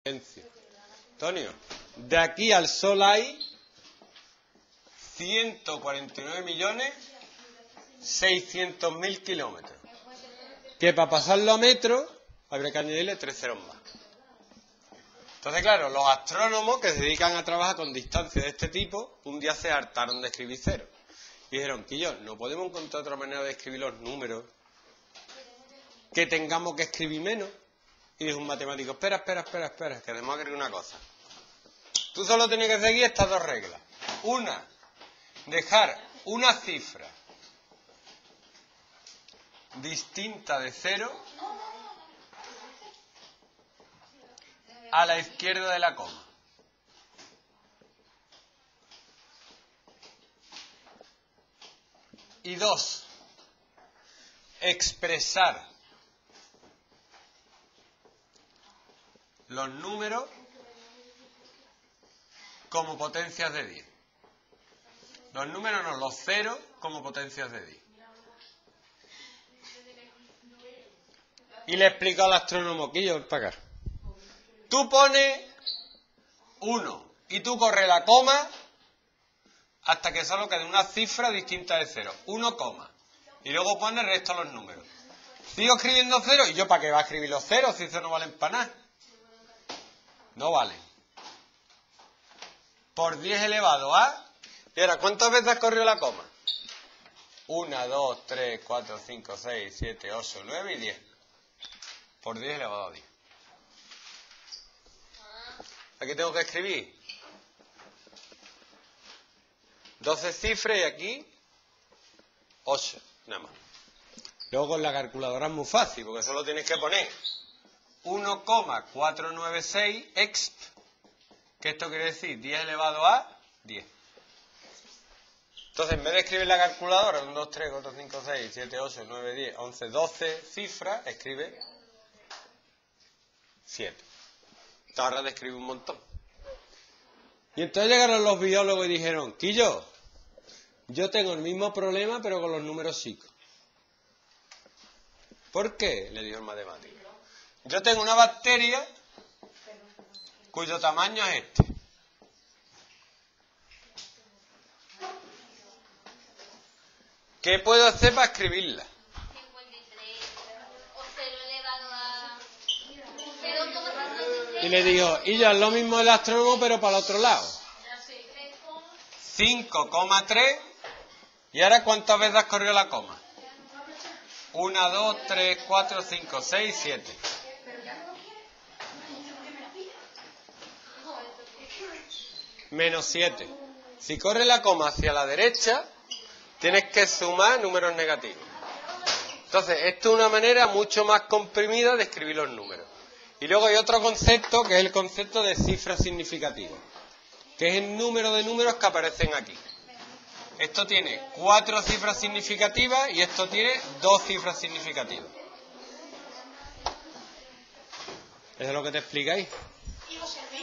Antonio, de aquí al Sol hay 149.600.000 kilómetros. Que para pasarlo a metros habría que añadirle 3 ceros más. Entonces, claro, los astrónomos que se dedican a trabajar con distancias de este tipo, un día se hartaron de escribir ceros. Y dijeron, Quillo, ¿no podemos encontrar otra manera de escribir los números que tengamos que escribir menos? Y dijo un matemático, espera, que tenemos que agregar una cosa. Tú solo tienes que seguir estas dos reglas. Una, dejar una cifra distinta de 0 a la izquierda de la coma. Y 2, expresar los números como potencias de 10. Los números no, los ceros como potencias de 10. Y le explico al astrónomo que yo para acá. Tú pones 1 y tú corres la coma hasta que solo quede una cifra distinta de 0. 1, y luego pones el resto de los números. Sigo escribiendo 0 y yo ¿para qué va a escribir los ceros si eso no valen para nada? No vale. Por 10 elevado a... Y ahora, ¿cuántas veces has corrido la coma? 1, 2, 3, 4, 5, 6, 7, 8, 9 y 10. Por 10 elevado a 10. Aquí tengo que escribir 12 cifras y aquí 8, nada más. Luego con la calculadora es muy fácil, porque solo tienes que poner 1,496 exp, que esto quiere decir 10 elevado a 10. Entonces, en vez de escribir la calculadora 1, 2, 3, 4, 5, 6, 7, 8, 9, 10, 11, 12 cifras, escribe 7. Te ahorras de escribir un montón. Y entonces llegaron los biólogos y dijeron, Quillo, yo tengo el mismo problema pero con los números chicos. ¿Por qué? Le dijo el matemático. Yo tengo una bacteria cuyo tamaño es este. ¿Qué puedo hacer para escribirla? 53 o 0 elevado a 0,53. Y le dijo, y ya es lo mismo el astrónomo pero para el otro lado. 5,3. ¿Y ahora cuántas veces has corrido la coma? 1, 2, 3, 4, 5, 6, 7. Menos 7. Si corre la coma hacia la derecha, tienes que sumar números negativos. Entonces, esto es una manera mucho más comprimida de escribir los números. Y luego hay otro concepto, que es el concepto de cifras significativas, que es el número de números que aparecen aquí. Esto tiene 4 cifras significativas y esto tiene 2 cifras significativas. ¿Eso es lo que te explicáis?